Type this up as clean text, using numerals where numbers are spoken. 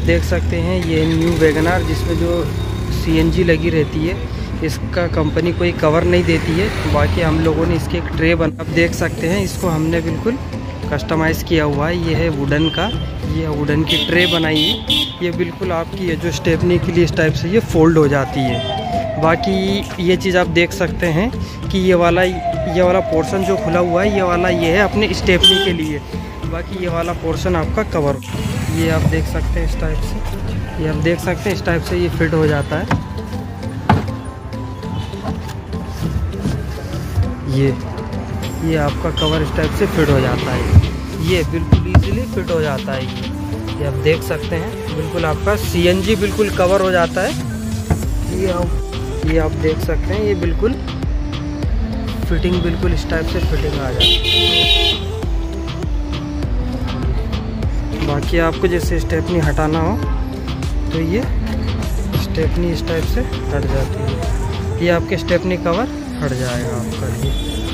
देख सकते हैं ये न्यू वैगनआर जिसमें जो CNG लगी रहती है, इसका कंपनी कोई कवर नहीं देती है। बाकी हम लोगों ने इसके एक ट्रे बना, आप देख सकते हैं इसको हमने बिल्कुल कस्टमाइज़ किया हुआ है। ये है वुडन का, ये वुडन की ट्रे बनाई है। ये बिल्कुल आपकी ये जो स्टेपनी के लिए इस टाइप से ये फोल्ड हो जाती है। बाकी ये चीज़ आप देख सकते हैं कि ये वाला पोर्शन जो खुला हुआ है, ये है अपने स्टेपनी के लिए। बाकी ये वाला पोर्शन आपका कवर, ये आप देख सकते हैं इस टाइप से, ये आप देख सकते हैं इस टाइप से ये फिट हो जाता है। ये आपका कवर इस टाइप से फिट हो जाता है, ये बिल्कुल इजीली फिट हो जाता है। ये आप देख सकते हैं बिल्कुल आपका CNG बिल्कुल कवर हो जाता है। ये आप देख सकते हैं ये बिल्कुल फिटिंग बिल्कुल इस टाइप से फिटिंग आ जाती है। बाकी आपको जैसे स्टेपनी हटाना हो तो ये स्टेपनी इस टाइप से हट जाती है, ये आपके स्टेपनी कवर हट जाएगा आपका। ये